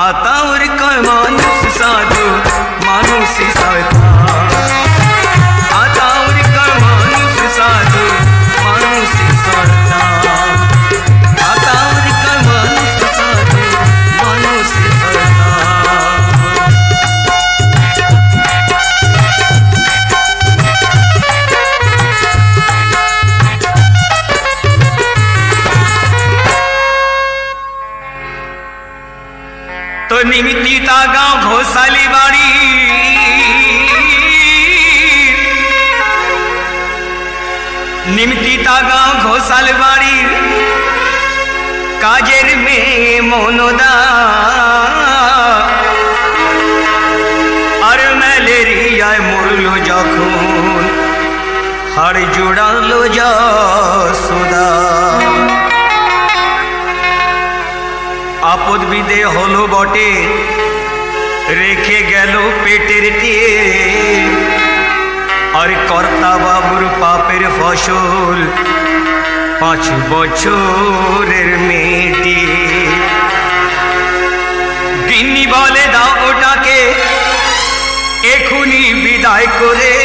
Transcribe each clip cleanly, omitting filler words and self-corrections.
आतावर काय माणूस साधू माणूसी शैतान, आतावर काय माणूस साधू माणूसी शैतान, आतावर काय माणूस साधू माणूसी शैतान। तो निमित्तीता गाव घोसाली बाड़ी, निमित्तीता गाव घोसाल बाड़ी, काजेर में मोनोदा और ম্যালেরিয়া মরলো যখন হাড় জোড়ালো যশোদা। আপদ বিদে হলো বটে রেখে গেল পেটের টিয়ে, আর কর্তা বাবুর পাপের ফসল 5 বছরের মেয়েটি। গিন্নি বলে দাও ওটাকে এখুনি বিদায় করে,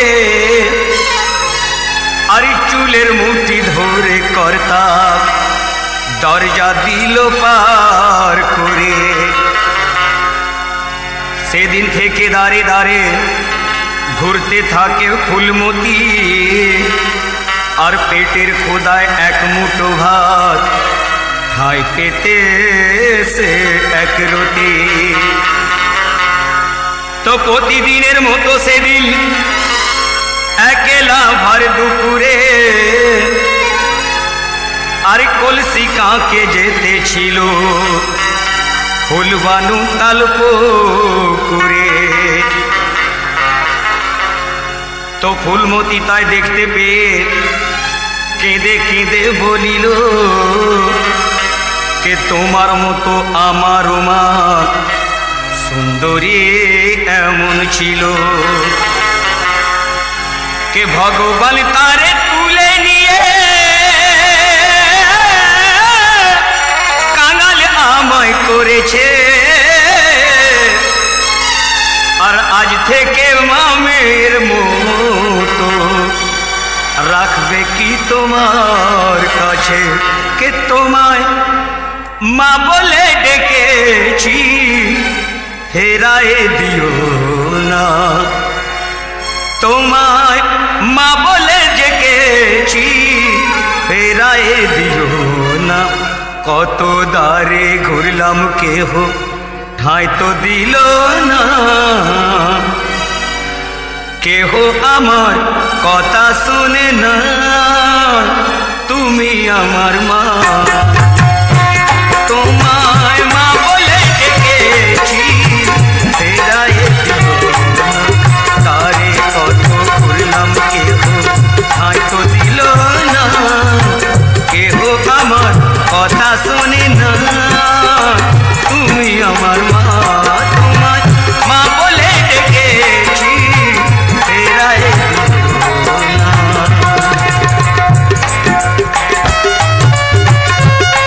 আর চুলের মুঠি ধরে কর্তা দরজা দিল পার করে। সেদিন থেকে দাঁড়ে দাঁড়ে ঘুরতে থাকে ফুলমতি, আর পেটের খোদায় এক মুঠো ভাত ঠাই পেতে সে এক রতি। তো প্রতিদিনের মতো সেদিন একেলা ভর দুপুরে, আর কলসি কাঁকে যেতে ছিল ফুলবানু তালপুকুরে। তো ফুলমতি তাই দেখতে পেয়ে কেঁদে কেঁদে বলিল, কে তোমার মতো আমারও মা সুন্দরী এমন ছিল, কে ভগবান তারে তুলে নিয়ে কাঙাল আমায় করেছে। আর আজ থেকে মামের মতো রাখবে কি তোমার কাছে, কে তোমায় মা বলে ডেকেছি ফেরায়ে দিও না, তোমায় মা বলে ডেকেছি ফেরায়ে দিও না। কত দারে ঘুরলাম কেহ ঠাঁই তো দিল না, কেহ আমার কথা শুনে না, তুমি আমার মা। তোমায় মা বলে ডেকেছি ফেরায়ে দিও না, তারে কত ঘুরলাম কেহ ঠাঁই তো দিল না, কেহ আমার কথা শুনে না, তুমি আমার মা। তোমায় মা বলে ডেকেছি ফেরায়ে দিও না।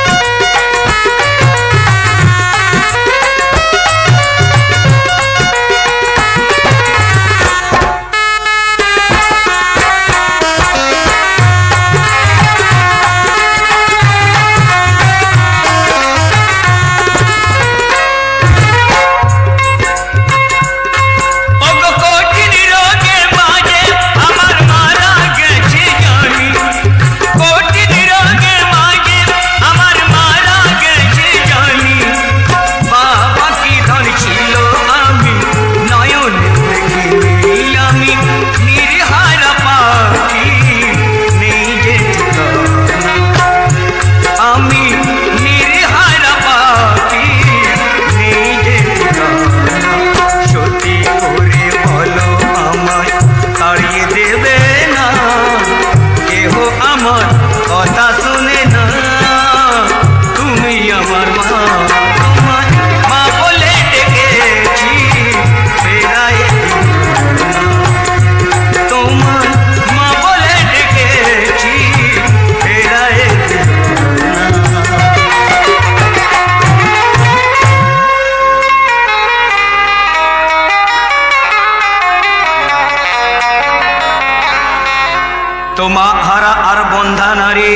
সন্ধানারে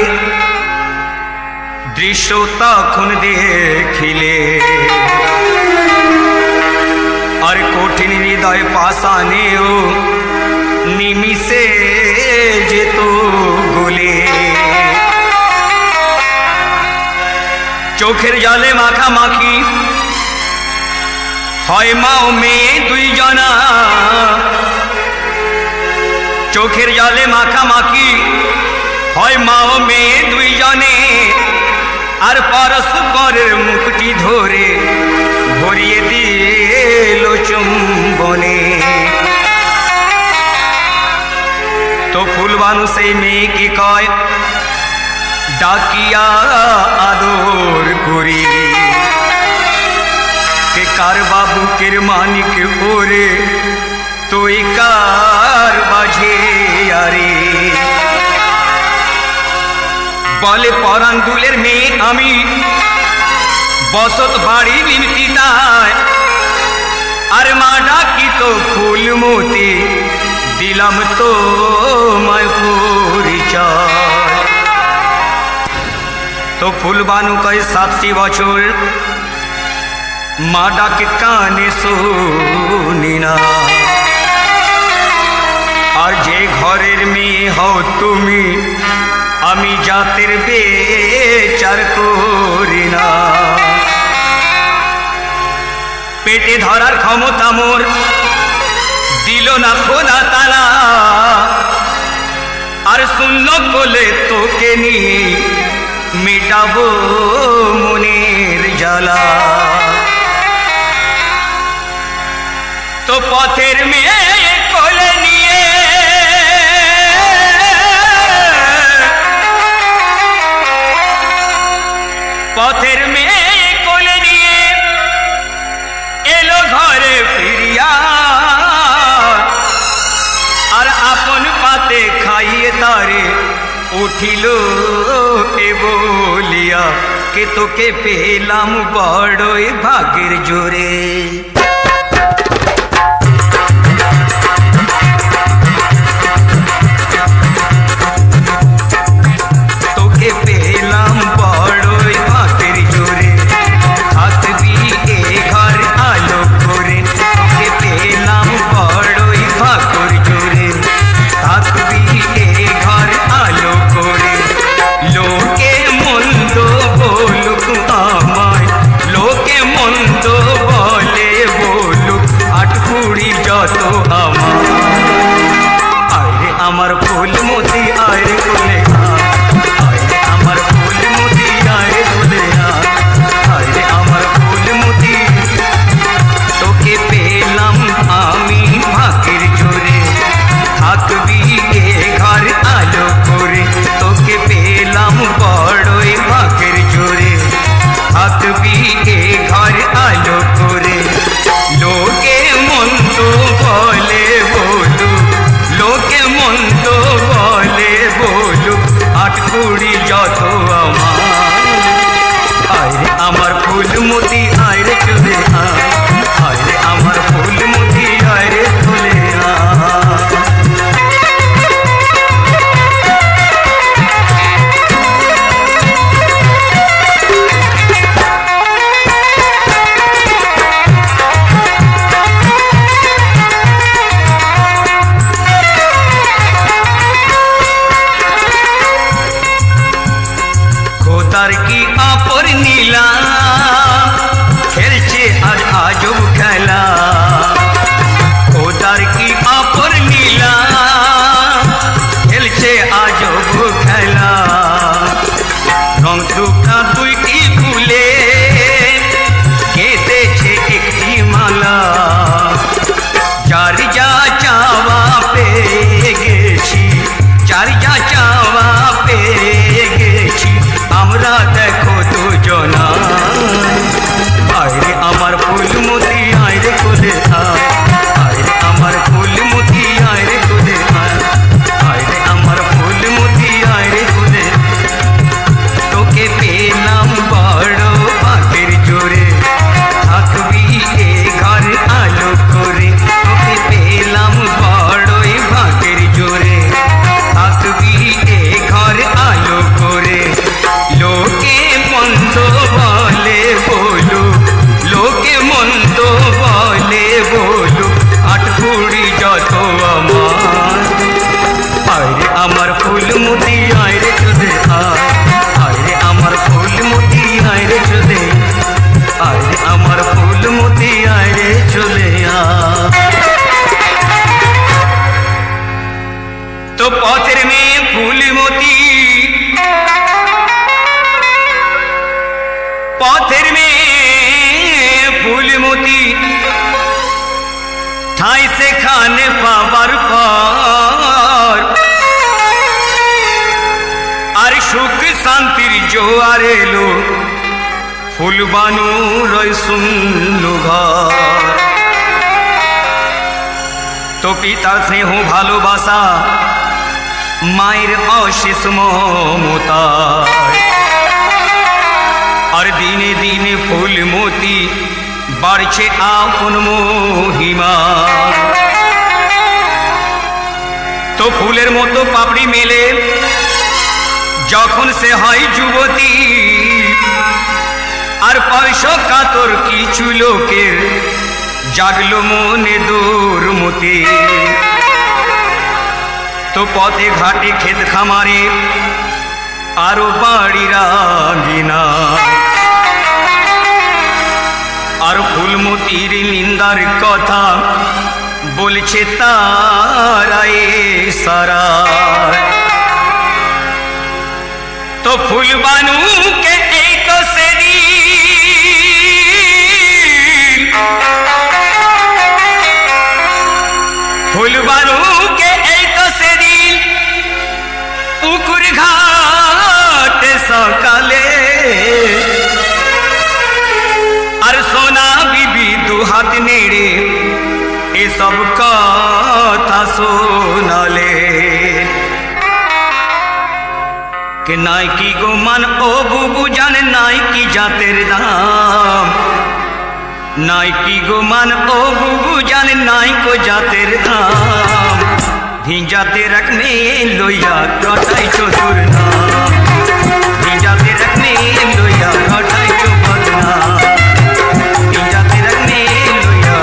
দৃশ্য তখন দেখিলে আর কঠিন হৃদয় পাষাণেও নিমিষে যেত গলে চোখের জলে মাখামাখি হয় মা ও মেয়ে দুই জনা চোখের জলে মাখামাখি হয় মা ও মেয়ে দুই জনে আর পরস্পরের মুখটি ধরে ভরিয়ে দিল চুম্বনে তো ফুলবানু সেই মেয়েকে কয় ডাকিয়া আদর করি কে কার বাবুকের মানিক ওরে তুই কার বাঝে আরে বলে পরাঙ্গুলের মেয়ে আমি বসত বাড়ি নিমতিতায় আর মা ডাকি তো ফুলমতি দিলাম তো মায় পরিচয় তো ফুলবানু কয় 7টি বছর মা ডাকে কানে শুনি না আর যে ঘরের মেয়ে হও তুমি আমি জাতের বেচার করি না পেটে ধরার ক্ষমতা মোর দিল না খোলা তালা আর শূন্য কোলে তোকে নিয়ে মেটাবো মনের জ্বালা তো পথের মেয়ে কোলে নিয়ে পথের মেয়ে কোলে নিয়ে এলো ঘরে ফিরিয়া আর আপন পাতে খাইয়ে তারে উঠিল এ বলিয়া কে তোকে পেলাম বড়ই ভাগের জোরে তোকে পেলাম বড়ই ভাগের জোরে থাকবি এ ঘর আলো করে তোকে পেলাম বড়ই ভাগের জোরে থাকবি এ ঘর আলো করে লোকে মন্দ বলুক আমায় লোকে মন্দ বলে বলুক আটকুড়ি যত আমার আরে আমার ফুলমতি আরে কোলে আরে আমার ফুলমতি আরে কোলে আরে আমার ফুলমতি তোকে পেলাম আমি ভাগের জোরে থাকবি এ ঘর আলো করে তোকে পেলাম বড়ই ভাগের জোরে থাকবি এ ঘর আলো করে লোকে মন্দ বলে বলু লোকে মন্দ বলে বলু আটকুড়ি যত আমার আরে আমার ফুলমতি আরে চলে আরে আমার ফুলমতি আরে চলে খোদার কি আপর নীলা খেলছে আজ আজব খেলা খোদার কি আপর নীলা খেলছে আজব খেলা রং টুকরা দুইটি ফুলে কেটেছে একটি মালা যার যা চাওয়া পেয়ে গেছি যার যা চাওয়া পেয়ে গেছি আমরা দেখো দুজনা আরে আমার ফুলমতি আরে আমার ফুলমতি আয় রে চলে তো পথের মেয়ে ফুলমতি পথের মেয়ে ফুলমতি ঠাই সেখানে পাবার পর আর সুখ শান্তির জোয়ার এলো ফুলবানু রয় শুনলো ঘর তো পিতার স্নেহ ভালোবাসা মায়ের অশেষ মমতা আর দিনে দিনে ফুলমতি বাড়ছে আপন মহিমা তো ফুলের মতো পাপড়ি মেলে যখন সে হয় যুবতী আর পয়সা কাতর কিছু লোকের জাগলো মনে দুর্মতি তো পথে ঘাটে ক্ষেত খামারে আরো বাড়ি রাঙিনা আর ফুলমতির নিন্দার কথা বলছে তারাই সারা তো ফুলবানুকে এই তো সেদিন ফুলবানুকে এই তো সেদিন পুকুর ঘাটে সকালে আর সোনা বিবি দু হাত নেড়ে এসব কথা শোনালে কে নাই কি গো মান ও বুবু জানে নাই কি জাতের দাম নাই কি গো মান ও বুবু জানে নাই কো জাতের দাম ভিজাতে রাখনে লইয়া রটাই চতুর নাম ভিজাতে রাখনে লইয়া রটাই চতুর নাম ভিজাতে রাখনে লইয়া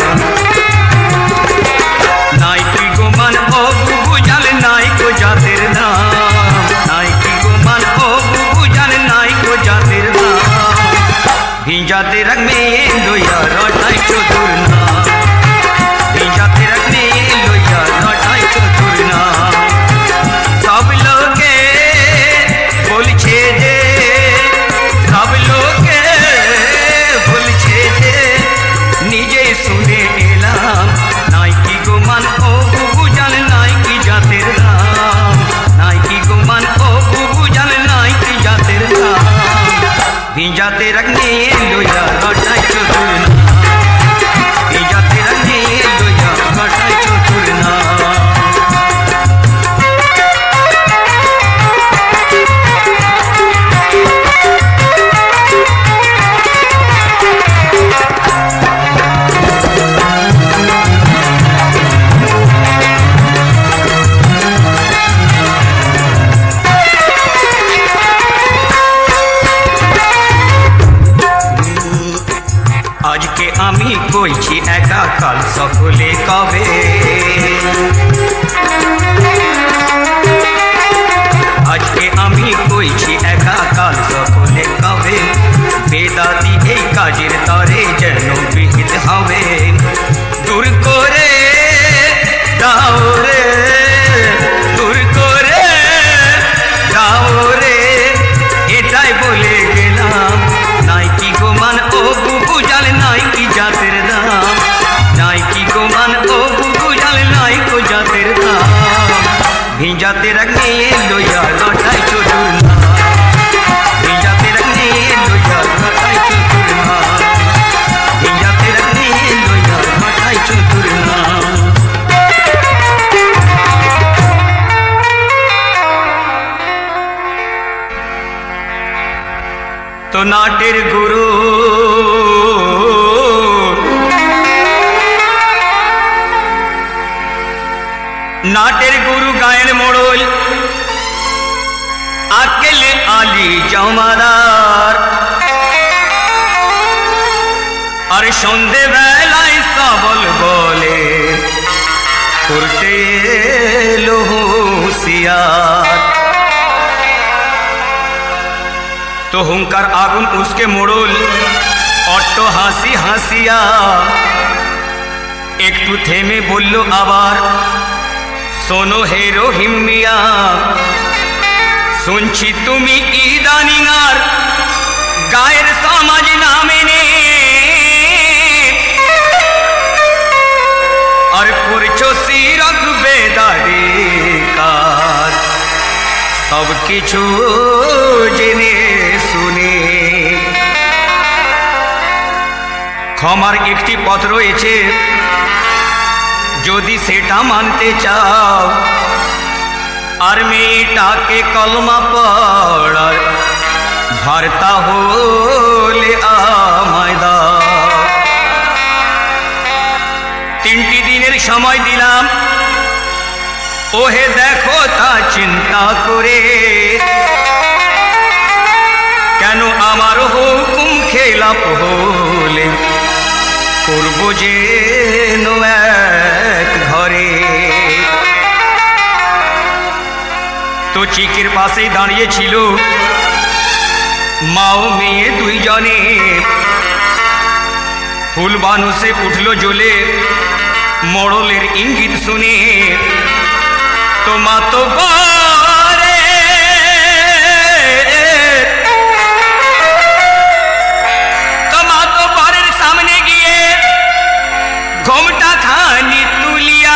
নাই কি গো মান ও বুবু জানে নাই কো জাতের দাম নাই কি গো মান ও বুবু জানে নাই কো জাতের দাম ভিজাতে রাখনে লইয়া রটাই চতুর নাম ভিজাতে রাখনে লইয়া রটাই চতুর নাম সব লোকে বলছে যে সব লোকে বলছে যে নিজে শুনে এলাম নাই কি গো মান ও বুবু জানে নাই কি জাতের দাম নাই কি গো মান ও বুবু জানে নাই কি জাতের দাম ভিজাতে রাখনে লইয়া রটাই চতুর নাম ভিজাতে রাখনে লইয়া রটাই চতুর নাম আজকে আমি কইছি একা কাল সকলে কবে আজকে আমি কইছি একা কাল সকলে কবে বেদাতি এই কাজের তরে যেন বিহিত হবে দূর করে দাও রে দূর করে দাও রে এটাই বলে গেলাম নাই কি গো মান ও বুবু জানে নাই কি জাতের দাম নাই কি গো মান ও বুবু জানে নাই কো জাতের দাম ভিজাতে রাখনে লইয়া রটাই চতুর নাম ভিজাতে রাখনে লইয়া রটাই চতুর নাম ভিজাতে রাখনে লইয়া রটাই চতুর নাম তো নাটের গুরু নাটের গুরু গায়ের মোড়ল আকেলে আলী জমাদার আর সন্ধে বেলায় সবল বলে করতে এলো হুঁশিয়ার तो हुंकार आगुन उसके मोड़ल বড্ড হাসি হাসিয়া একটু থেমে বলল আবার, শোনো হে রহিম মিয়া, শুনছি তুমি ইদানিং আর গায়ের সমাজ না মেনে আর করছো শিরক বেদারি কাজ, সব কিছু জেনে শুনে। ক্ষমার একটি পথ রয়েছে, যদি সেটা মানতে চাও, আর মেয়েটাকে কলমা পড়ার ভারতা হলে আমায় দাও। 3টি দিনের সময় দিলাম, ওহে দেখো তা চিন্তা করে, কেন আমার হুকুম খেলাপ হলে করব যে এক ঘরে। তো চিকের পাশেই দাঁড়িয়ে ছিল মা ও মেয়ে দুইজনে। ফুল বানুসে উঠল জ্বলে মোড়লের ইঙ্গিত শুনে, তো মা তো বারের সামনে গিয়ে ঘোমটা খানি তুলিয়া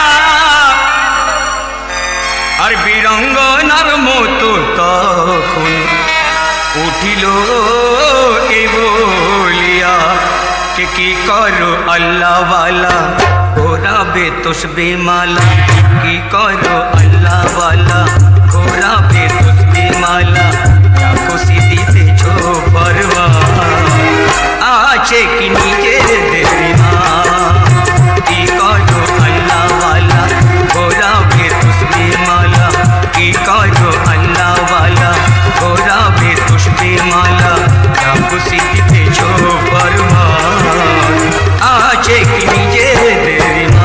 আর বীরঙ্গনার মতো তখন উঠিল এ বলিয়া, কে কি করো আল্লাহ ওয়ালা ঘোরাবে তসবি মালা, কি করো আল্লাহ ওয়ালা ঘোরাবে তসবি মালা, খুশি দিতেছো পরওয়া আছে কি নিজের দেরিমা, কি করো আল্লাহ ওয়ালা ঘোরাবে তসবি মালা, কি করো আল্লাহ ওয়ালা ঘোরাবে তসবি মালা, খুশি দিতেছো পরওয়া আছে কি নিজের দেরিমা।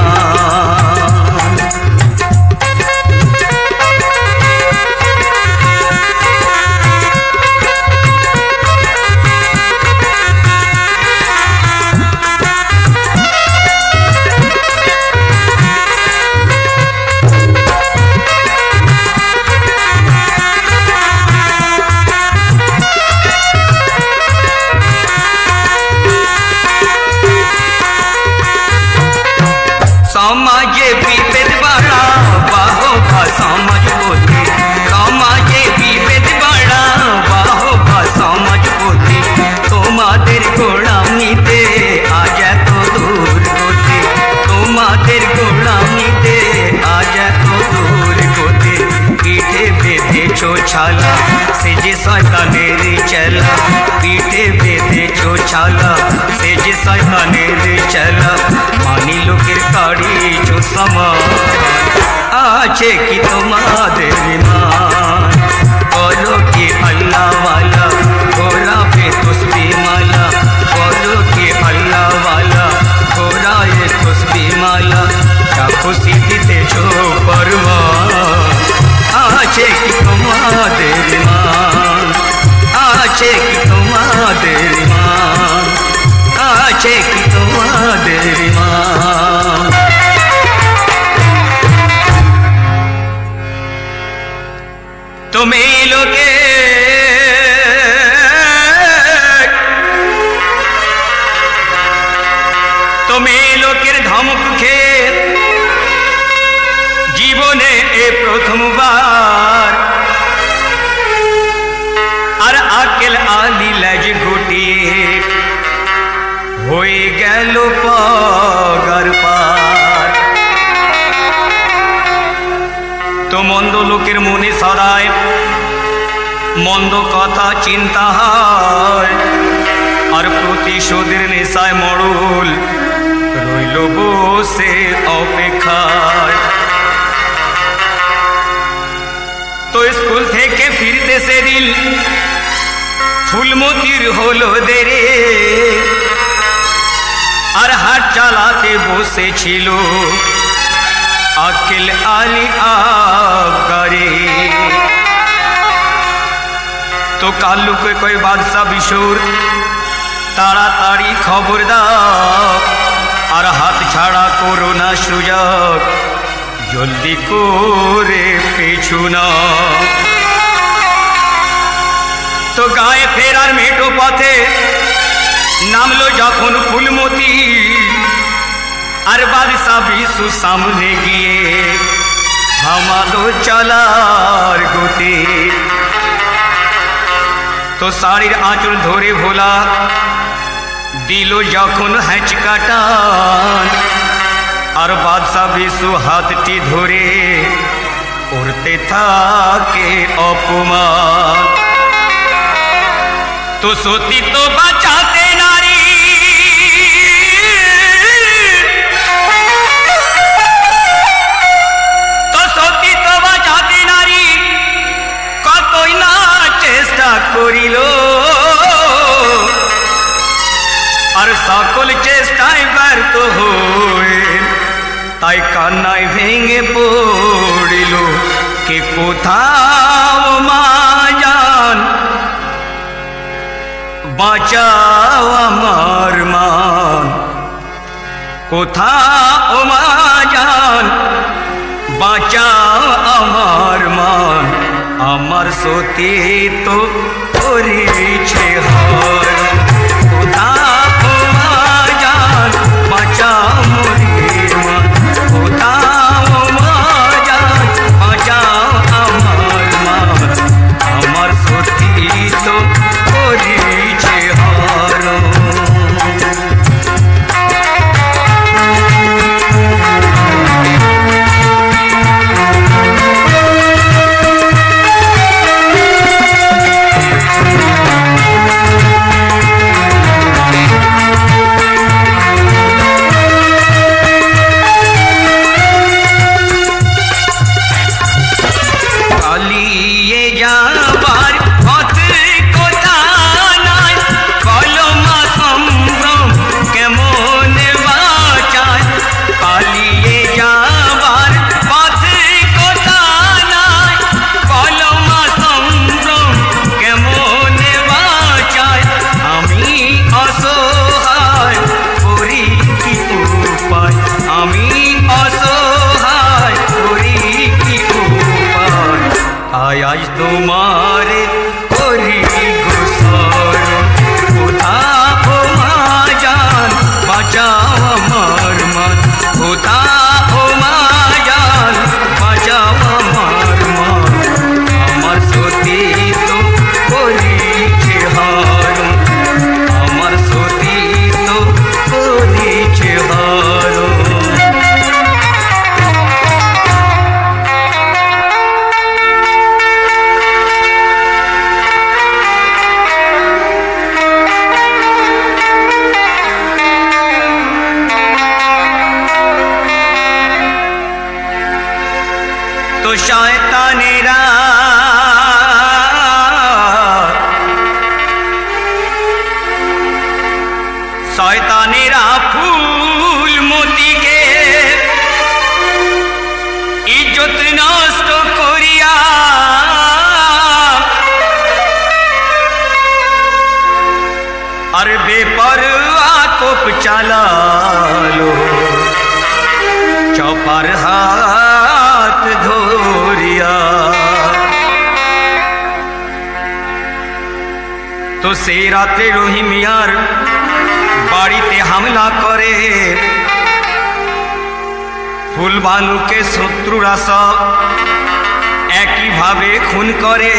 समाजे विभेद बड़ा बाहोबा समझ पोते, समाजे विभेद बड़ा बाहोबा समझ पोते, তোমাদের গোলামিতে আজ এত দূর গোতে, তোমাদের গোলামিতে আজ এত দূর গোতে, পিঠে বেঁধেছো ছালা সে যে শয়তানের চেলা, পিঠে বেঁধেছো ছালা সে যে শয়তানের চেলা, মানি লোকের কাড়িছো সমান আছে কি তোমাদের মান, বলো কি আল্লাহ ওয়ালা ঘোরাবে তসবি মালা, বলো কি আল্লাহ ওয়ালা ঘোরাবে তসবি মালা, খুশি দিতেছো পরওয়া আছে কি তোমাদের মান, আছে কি তোমাদের মান, আছে কি তোমাদের মান। তুমি লোকে তুমি লোকের ধমক খেয়ে জীবনে এ প্রথমবার আর আকেল আলি লাজ ঘুটিয়ে হয়ে গেল পাগার পার। তো মন্দ লোকের মনে সদায় মন্দ কথা চিন্তা হয়, আর প্রতিশোধের নেশায় মরল রইল বসে অপেক্ষায়। তো স্কুল থেকে ফিরতে সেদিন ফুলমতির হলো দেরে, আর হাট চালাতে বসেছিল আকেল আলী আবগারে। तो कालू के कोई बादशाह बिशोर তাড়াতাড়ি খবর দাও, আর হাত ছাড়া করো না সুযোগ, জলদি করে পিছু না। তো গায়ে ফেরার মেঠো পথে নামলো যখন ফুলমতি, আর বাদশা বিশু সামনে গিয়ে থামালো চলার গতি। তো শাড়ির আঁচল ধরে ভোলা দিল যখন হ্যাঁচকা টান, আর বাদশা বিশু হাতটি ধরে করতে থাকে অপমান। তো সতী তো বাঁচাতে নারী, তো সতী তো বাঁচাতে নারী কতই না চেষ্টা করিল, আর সকল চেষ্টায় ব্যর্থ হয়ে তাই কান্নায় ভেঙে পড়িল। কে কোথাও মা জান বাঁচাও আমার মান, কোথাও মা জান বাঁচাও আমার মান। আমার সতী তো করেছে হরণ, কোথাও মা জান বাঁচাও মোরে মান, কোথাও মা জান বাঁচাও আমার মান। আমার সতী তো করেছে হরণ। আজ তোমারে করি গোসর, কোথাও মা জান বাঁচাও আমার মান, কোথাও মা জান বাঁচাও আমার মান। আমার সতী তো করিছে হরণ, আমার সতী তো করিছে হরণ। তো শয়তানেরা শয়তানেরা ফুলমতিকে ইজ্জত নষ্ট করিয়া আর বেপরোয়া কোপ চালালো, চপার হাত ধরিয়া। তো সেই রাতে রহিম মিয়ার বাড়িতে হামলা করে, ফুলবানুকে শত্রুরা সব একইভাবে খুন করে।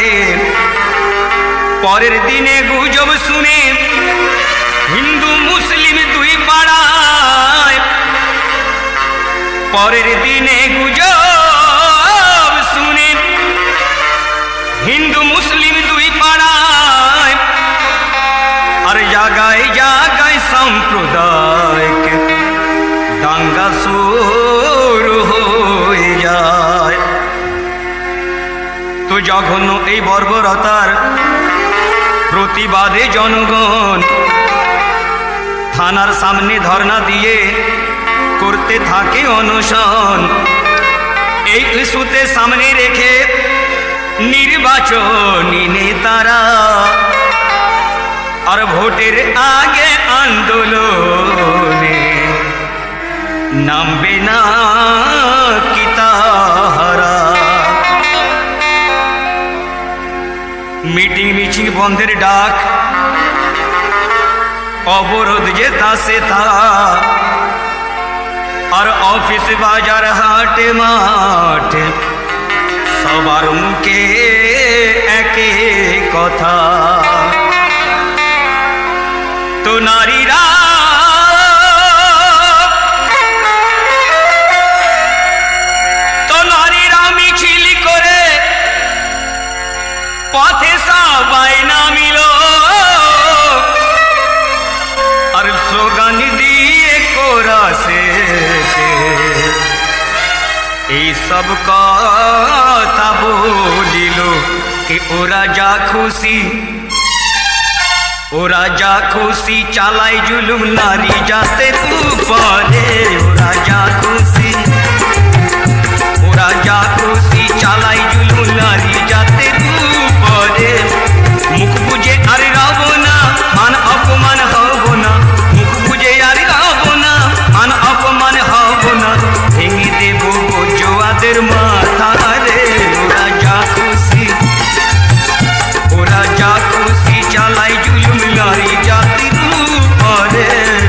পরের দিনে গুজব শুনে হিন্দু মুসলিম দুই পাড়ায়, পরের দিনে গুজব শুনে হিন্দু মুসলিম দুই পাড়ায়, আর জায়গায় জায়গায় সম্প্রদায়িক দাঙ্গা শুরু হয়ে যায়। তো জঘন্য এই বর্বরতার প্রতিবাদে জনগণ থানার সামনে ধর্ণা দিয়ে করতে থাকে অনশন। এই ইস্যুতে সামনে রেখে নির্বাচনী নেতারা और ভোটের আগে আন্দোলনে নামবে না কি তাহারা। মিটিং মিছিল বন্ধের ডাক, অবরোধ যে তা সে তা, আর অফিস বাজার হাটে মাঠে সবার মুখে একে কথা। তো নারীরা মিছিল করে পথে সবাই নামিল, আর স্লোগান দিয়ে কোরাসে এই সব কথা বলিল कि ওরা যা খুশি চালায় জুলুম নারী জাতের উপরে। ওরা যা খুশি চালায় জুলুম নারী জাতের উপরে। মুখ বুঝে আর রব না, মান অপমান হব না, মুখ বুঝে আর রব না, মান অপমান হব না, ভেঙে দেব জোয়াদের মাথা রে। ওরা যা খুশি চালায় জুলুম নারী জাতির উপরে।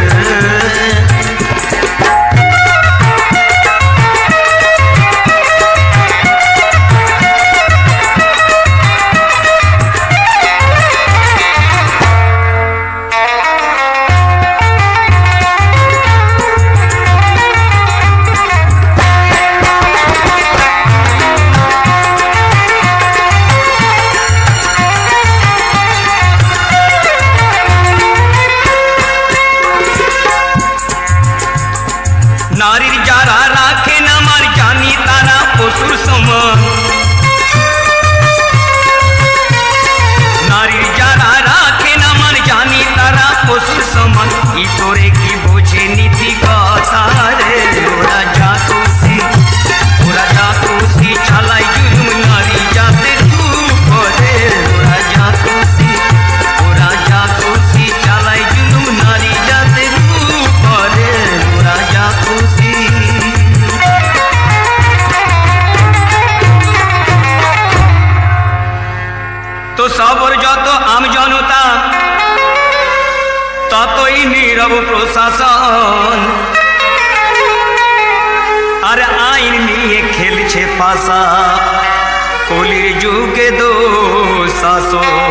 নারীর যারা রাখে না মার জানি তারা পশুর সমান। নারীর যারা রাখে না মার জানি তারা পশুর সমান। ইতরে কি বোঝে নীতি কথা রে। ওরা যা খুশি চালায় জুলুম নারী জাতের উপরে। ওরা যা খুশি চালায় জুলুম নারী জাতের উপরে। ওরা যা খুশি। তো সবর যত আম জনতা ততই নীরব প্রশাসন, আর আইন নিয়ে খেলছে পাশা কলির যুগে দুঃশাসন।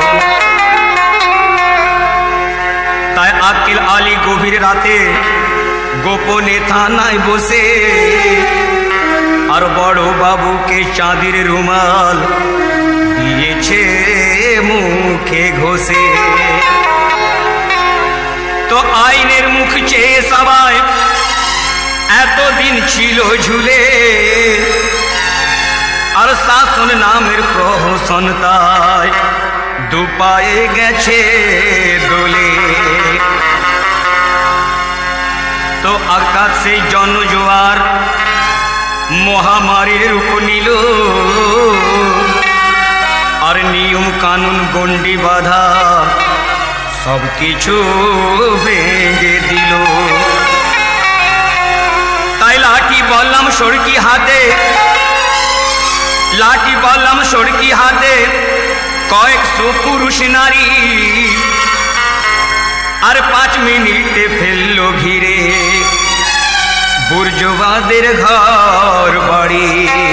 তাই আকিল আলী গভীর রাতে গোপনে থানায় বসে আর বড় বাবুকে চাঁদির রুমাল দিয়েছে মুখে ঘষে। তো আইনের মুখ চেয়ে সবাই এতদিন ছিল ঝুলে, আর শাসন নামের প্রহসন তাই দুপায়ে গেছে দোলে। তো আকাশে জনজোয়ার মহামারীর রূপ নিল, আর নিয়ম কানুন গণ্ডি বাধা সবকিছু ভেঙে দিল। তাই লাঠি বললাম সড়কি হাতে কয়েকশো পুরুষ নারী, আর 5 মিনিটে ফেললো ঘিরে বুর্জোয়াদের ঘর বাড়ি।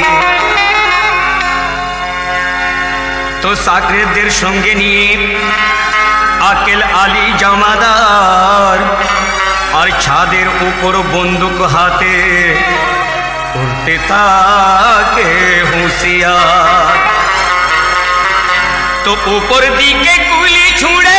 তো সাকরেদের সঙ্গে নিয়ে আকেল আলী জামাদার, আর ছাদের উপর বন্দুক হাতে উড়তে থাকে হুঁশিয়ার। তো উপর দিকে গুলি ছুঁড়ে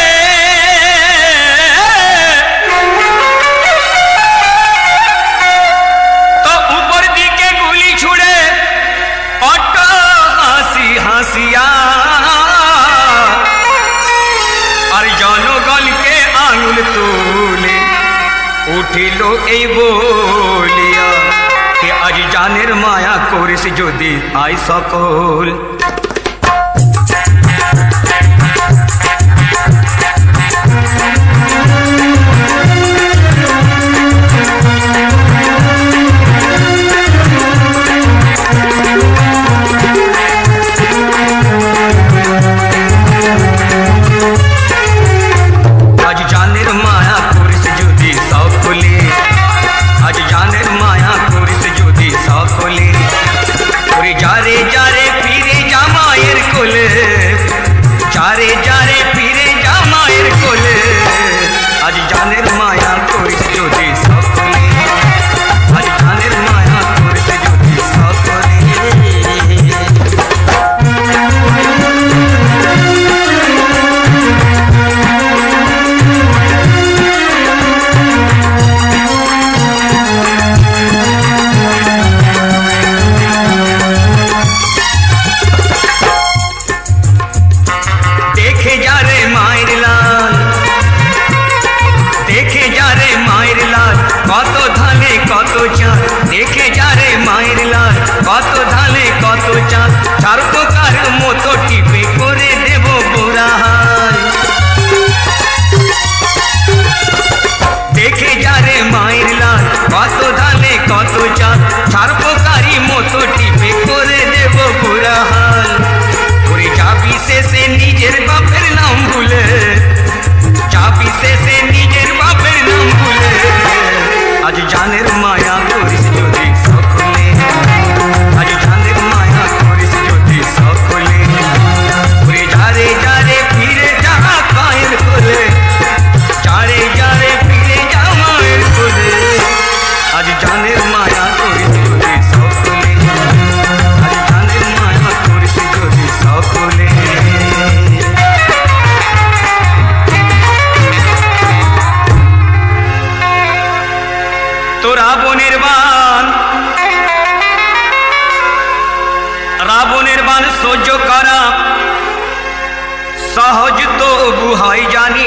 হাসিয়া, আর জনগণকে আঙুল তুলে উঠিল এই বলিয়া কে আজ জানের মায়া করিস যদি আই সকল। চাঁদ চার পোকার মতো টিপে করে দেব বোরাহাল। দেখে যারে মায়ের লাল কত ধানে কত চাঁদ চার পোকারি মতো টিপে করে দেব বোরাহাল। করে যাবি শেষে নিজের বাপের নাম ভুলে, যাবি শেষে নিজের বাপের নাম ভুলে। আজ জানের মায়া করিস যদি সকলে, আজ জানের মায়া করিস যদি সকলে। ঘুরে যারে যারে ফিরে যা মায়ের কোলে, যারে যারে ফিরে যা মায়ের কোলে। আজ জানের মায়া করিস যদি সকলে, আজ জানের মায়া করিস যদি সকলে। তো রাবণের বাণ, রাবণের বাণ সহ্য করা সহজ তো বুহাই জানি,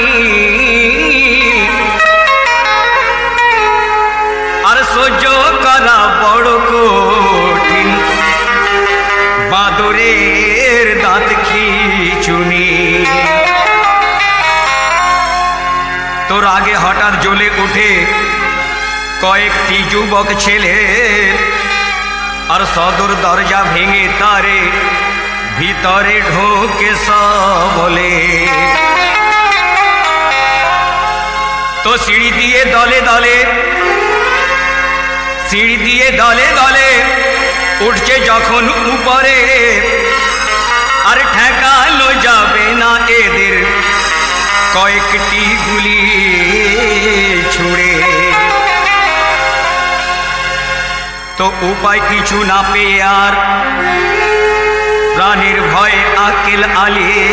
আর সহ্য করা বড় কঠিন বাদরের দাঁত খিচুনি। তোর আগে হঠাৎ জ্বলে উঠে কয়েকটি যুবক ছেলে, আর সদর দরজা ভেঙে তারে ভিতরে ঢোকে বলে। তো সিঁড়ি দিয়ে দলে দলে, সিঁড়ি দিয়ে দলে দলে উঠছে যখন উপরে, আর ঠেকানো যাবে না এদের কয়েকটি গুলি ছুড়ে। তো উপায় কিছু না পেয়ে আর প্রাণীর ভয়ে আকেল আলিয়ে,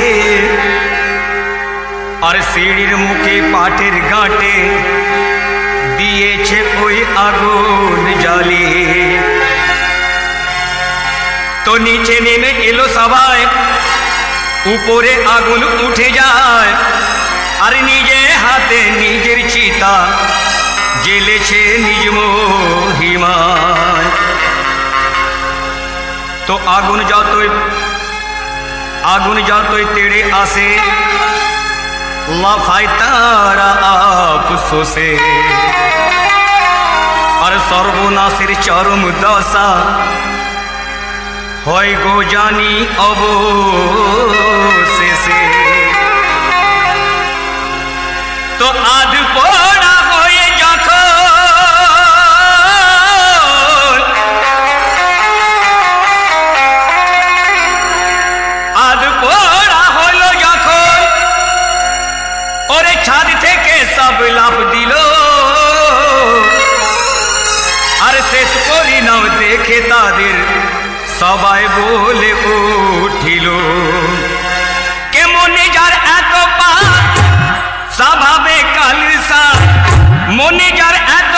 আর সিঁড়ির মুখে পাটের গাঁটে দিয়েছে ওই আগুন জ্বালিয়ে। তো নিচে নেমে এলো সবাই, উপরে আগুন উঠে যায়, আর নিজে হাতে নিজের চিতা জ্বেলেছে নিজ মহিমায়। তো আগুন যতই তেড়ে আসে, লাফায় তারা আফসোসে, আর সর্বনাশের চরম দশা হয় গো জানি অবশেষে। তো আধ পোড়া হয়ে যখন, আধ পোড়া হলো যখন, ওরে ছাদ থেকে সব লাফ দিল, আর শেষ পরিণাম দেখে তাদের সবাই বলে উঠিল, কেমনে যার এত পাপ স্বভাবে কালিসা, মনে যার এত